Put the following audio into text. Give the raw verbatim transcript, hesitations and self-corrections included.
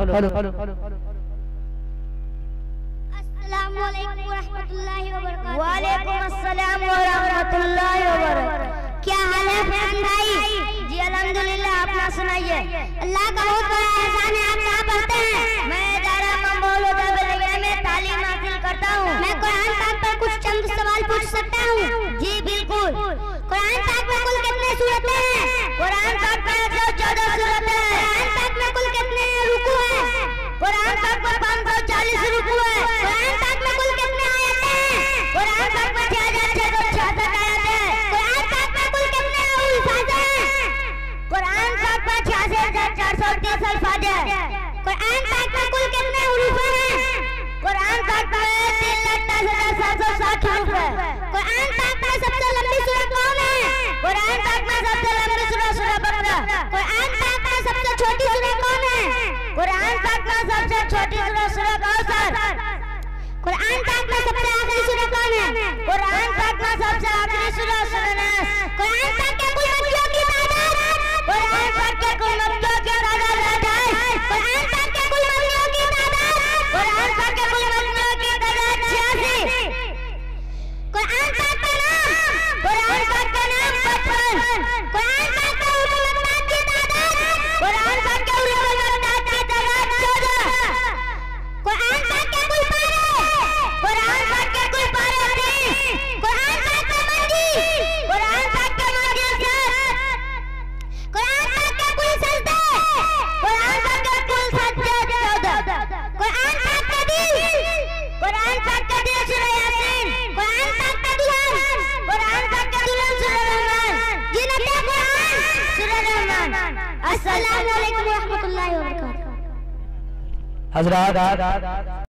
अस्सलामु अलैकुम रहमतुल्लाहि व बरकातहू। वालेकुम अस्सलाम व रहमतुल्लाहि व बरकातहू। क्या हाल है फैन भाई? जी अल्हम्दुलिल्लाह, अपना सुनाइए। अल्लाह का बहुत बड़ा एहसान है। आप कहाँ पढ़ते हैं? मैं दारा मौलूद में तालीम हासिल करता हूँ। मैं कुरान पाक पर कुछ चंद सवाल पूछ सकता हूँ? जी बिल्कुल। कुरान पाक में कुल कितने सूरतें हैं? कुरान पाक में एक सौ चौदह सूरतें हैं। कुरान पाक में कुल कितने रुकू हैं? कुरान पाक में पाँच सौ चालीस रुकू है। कुरान पाक में कुल कितने आयतें हैं? कुरान पाक में छह हजार छह सौ छियासठ आयतें हैं। कुरान पाक में कुल कितने अल्फाज हैं? कुरान पाक में छियासी हजार चार सौ तीस अल्फाज हैं। कुरान पाक में कुल कितने हुरूफ हैं? कुरान पाक में तीन लाख दस हजार सात सौ साठ हुरूफ है। कुरान पाक में सबसे लंबी सूरत कौन है? कुरान पाक में सबसे लंबी सूरत सूरह बकरा। कुरान पाक में सबसे छोटी सूरत कौन है? कुरान पाक में सबसे छोटी सूरत सूरह कौसर। कुरान पाक में सबसे आखिरी सूरत कौन है? कुरान पाक में सबसे आखिरी सूरत सूरह नास। कुरान पाक के कुल मक्कियों की तादाद? कुरान पाक के कुल मक्कियों की तादाद आठ है। कुरान पाक के कुल मक्कियों की तादाद? कुरान पाक के कुल मक्कियों की तादाद छियासी। कुरान पाक का नाम? कुरान पाक का नाम पचपन। कुरान पाक के उलूम मकताब की तादाद? कुरान पाक के उलूम मकताब की तादाद चौदह। कुरान पाक के कुल पारे? कुरान पाक के कुल पारे तीस। कुरान पाक के मंजी? कुरान पाक के मंजी सात। कुरान पाक के कुल सजदे? कुरान पाक के कुल सजदे चौदह। कुरान पाक के दिल? कुरान पाक के दिल सूरह यासीन। कुरान पाक के दुल्हन? कुरान पाक के दुल्हन सूरह रहमान। जीनत कुरान सूरह रहमान। अस्सलामु अलैकुम व रहमतुल्लाहि व बरकातहू। हज़रात